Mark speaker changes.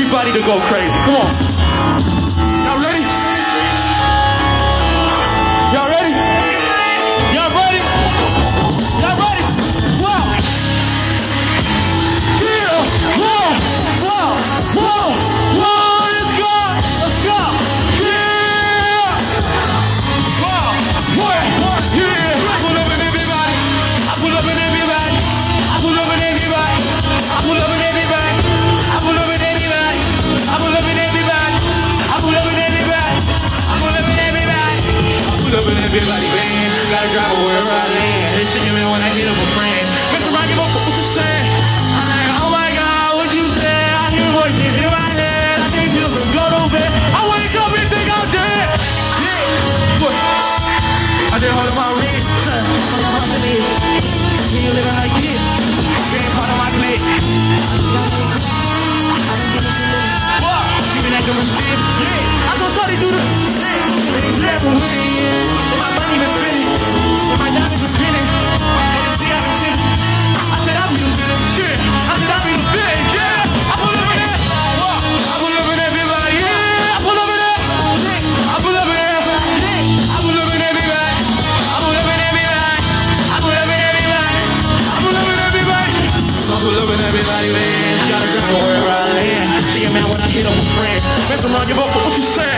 Speaker 1: everybody to go crazy. Come on. Y'all ready? Y'all ready? Y'all ready? Y'all ready? Whoa! Yeah! Whoa! Whoa! Whoa! Whoa! Let's go! Let's go! Yeah! Whoa! What? Yeah! I pull up in everybody. I pull up in everybody. I pull up in everybody. I pull up in everybody. I pull up in everybody. I pull up in everybody. I pull up in everybody. I pull up in everybody. I pull up in everybody, man. Gotta drive wherever I land. This shit, man, when I get up a friend. Mr. Rocky, what you saying? I'm like, oh my God, what you say? I hear voices in my head. I think you can go to bed. I wake up and think I'm dead. Yeah. What? I just hold my wrist. Can you living like this? Getting part of my plate. What? She been acting real stiff. Yeah. I told Shorty do this. And he's never winning. My money been spinning. My diamonds been pinning. And see, I've been sitting. I said, I'll be the villain. Yeah. I said, I'll be the villain. Yeah. I pull up in there. I pull up in everybody. Yeah. I pull up in there. I pull up in there. I pull up in everybody. I pull up in everybody. I pull up in everybody. I pull up in everybody. I pull up in everybody, man. Gotta drive wherever I land. See a man when I hit up with friends. Mess around, give up for what you say.